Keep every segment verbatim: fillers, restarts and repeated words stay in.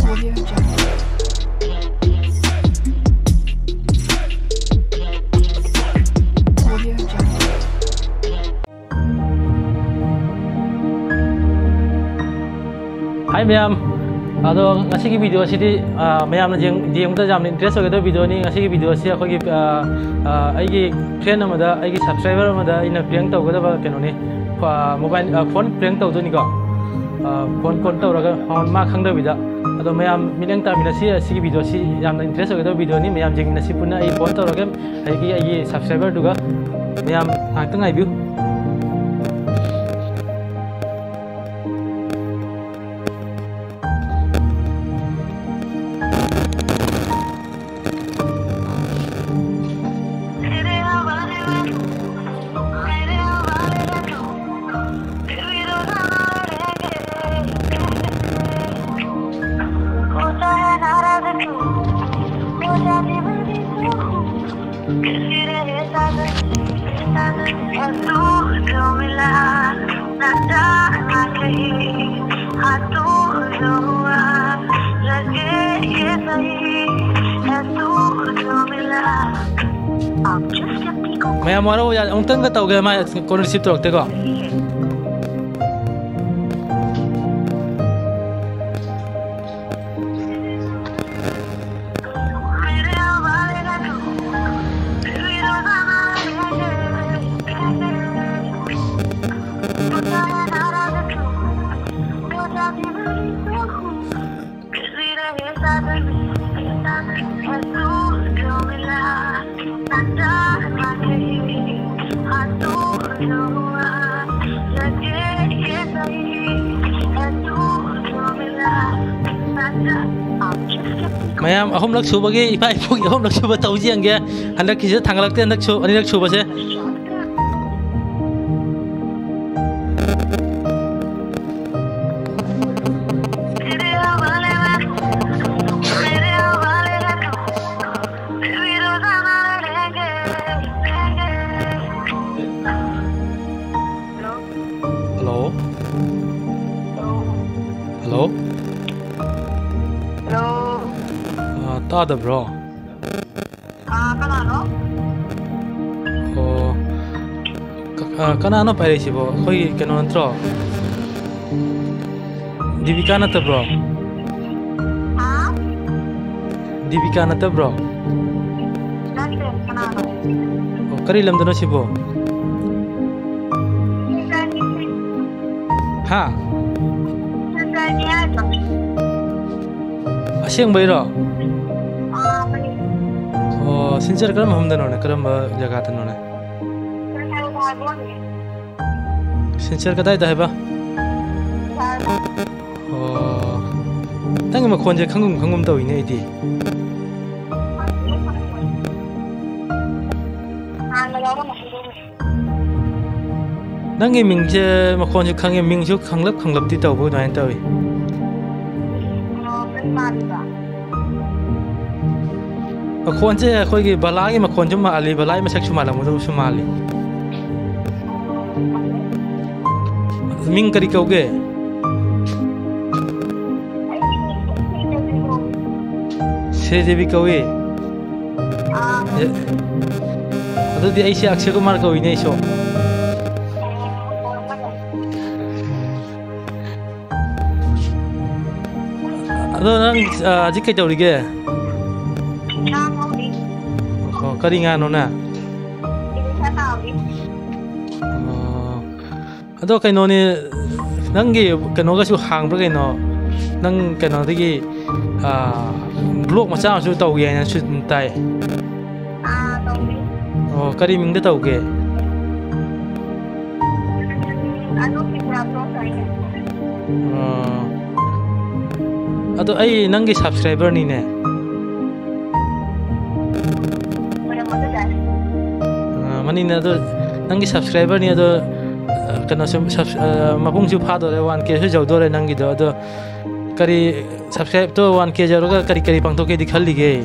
Hi ma'am अदो ngasi ki video sidi ma'am ना jeng jeng मुझे जामने interest होगे तो video नी ngasi ki video सी अखोगी आई की friend ना मदा आई की subscriber मदा इन prank तो होगा तो बात क्या नी mobile phone prank तो होतो नी का phone phone तो रगा हम माँ खंडा बिदा अदो मैम मिलेंग ता मिला सी सी की video सी जामने interest होगे तो video नी मैम jeng नसी पुना आई phone तो रगा आई की आई subscriber दुगा मैम आंतंग आई view मैं हमारा वो यार उनतंग का तो गया मैं कौन रिसीव तो रखते को मैम अहम लग सुबह इपा इपो अहम लग सुबह तौजी अंगे हंदक किसे थांगलकते हंदक सु अनि लग सुबह से हेलो हेलो तादा ब्रो कनानो ओ कनानो पारे सिबो खोई केनो नत्रो दीपिका नत ब्रो हां दीपिका नत ब्रो नते कनानो ओ करी लमदनो सिबो हां असेंग बैरो Oh, sincere kerana हम दनो ने kerana जगह दनो ने sincere कदाई dah ba oh तंग म खोंजे खंगुम खंगुम तो इने इदी नंगे मिंगजे म खोंजे खंगे मिंगजु खंगलब खंगलब ती तो बो नाइन तो इ मखोन से अखोगी बलागी मखोन जो माली बलाई मसक सुमाला मुदो सुमाली मिंग करी कौगे से देवी कौए अदो दी ऐसे अक्षय कुमार कौई ने सो अदो नंग जिके तौरिगे करी ngano na ado kaino ni nangi kaino ga su hang bra kaino nang kaino digi a blog ma cha su tau ye na su tai a tau ni oh kari ming da tau ge ano ki bra pro sai ado ai nangi subscriber ni ne mani na do nangi subscriber ni do kana sum mapung ju pha do le one k su jau do le nangi do do kari subscribe to one k jaro ga kari kari pang to ke dikhal li ge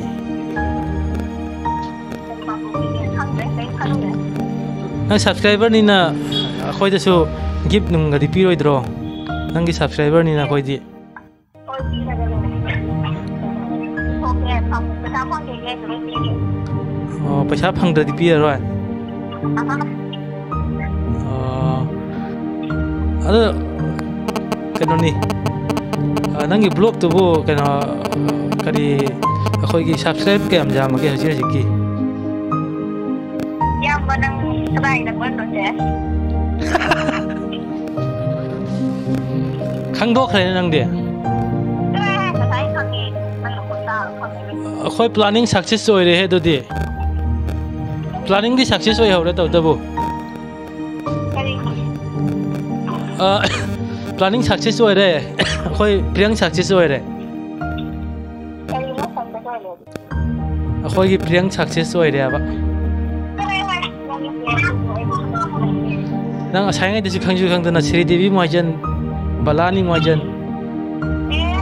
nang subscriber ni na khoi da su gift nung ga di pi roi dro nangi subscriber ni na khoi di โอเคทำไปทำห้องเย็นๆหรือไม่ดีอ๋อประชาพังเดือดปีอะไรอ่ะฮะอ๋อಅದು ಕನೋ ನಿ ನಂಗೆ blog ತಬೋ ಕನೋ ಕರಿ ಅಖೋಯ್ಗಿ subscribe ಕೆ ಅಮ್ ಜಾಮಗೆ ಹಜಿ ಹಜಿಕಿ ย่ำมานั่งสบายนะเพื่อนสนใจ ಖಂಗ್ದೋ ಖರೆ ನಂಗೆ ก็ได้ภาษาคำนี้มันหลุดตาคำนี้ ಅಖೋಯ್ ಪ್ಲಾನಿಂಗ್ ಸಕ್ಸೆಸ್ ಹೋಯ್ರೆ ಹೇ ದೋದಿ ಪ್ಲಾನಿಂಗ್ ದಿ ಸಕ್ಸೆಸ್ ಹೋಯ್ ಹೌರೆ ತವ ತಬೋ ก็ดี ಅ ಪ್ಲಾನಿಂಗ್ ಸಕ್ಸೆಸ್ ಹೋಯ್ರೆ ಅಖೋಯ್ ಪ್ರಿಯಾಂಗ್ ಸಕ್ಸೆಸ್ ಹೋಯ್ರೆ ก็ดีว่าสันจะด้วยเลย ಅಖೋಯ್ಗಿ ಪ್ರಿಯಾಂಗ್ ಸಕ್ಸೆಸ್ ಹೋಯ್ರೆ ಅಬ ก็ได้ว่าเรามีเพียงตัวเอง ನಂಗೆ ಅಸಾಯಂಗೈದಸು ಖಂಗ್ಜು ಖಂಗ್ದನ Sridevi ಮೊಯ್ಜನ್ ಬಲಾನಿ ಮೊಯ್ಜನ್ เอ๊ะ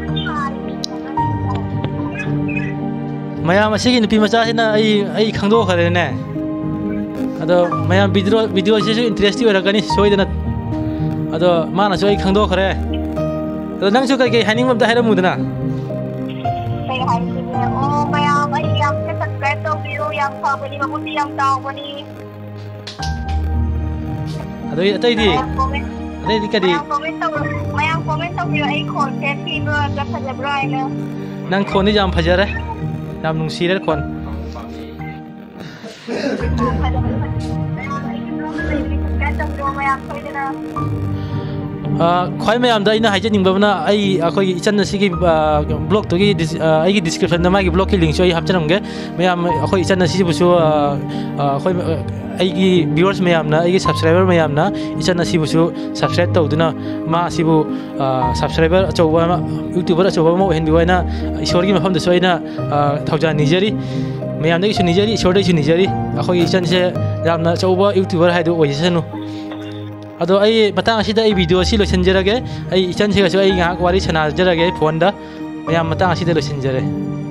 maya masih nupi maca sina ai ai khangdo khare ne ado maya video video se interest ora kani soi dana ado mana soi khangdo khare ado nang su kai kai haning mabda hera mudana ไปหายทีเนี่ยโอ้ไปเอาไปยังจะสักแกตัววิวยังพอไปดีมาพูดยังตองวันนี้ ado atai di คอมเมนต์ atai di kadi คอมเมนต์ตัวมายังคอมเมนต์ตัววิวไอ้คนเทปที่เมื่อจะทำอะไรเนี่ย nang khoni jam phajare jam nungsi re kon การจับตัวมายังเคยนะ khoi mayam da ina haje ningba na ai akhoi ichan na sigi blog to gi ai gi description na ma gi blog ki link choi hap chanam ge mayam akhoi ichan na sigi bu so akhoi ai gi viewers mayam na ai gi subscriber mayam na ichan na sigi bu so subscribe to duna ma sibu subscriber achowa youtuber achowa mo hen bi wa na isor gi mafam da so ina thauja nijeri mayam da gi su nijeri isor da gi su nijeri akhoi ichan se ram na achowa youtuber hai do oi sanu ado ai matang asida ai video si loisan jarage ai ichan se ga so ai ngak wari chana jarage phone da mayam matang asida loisan jare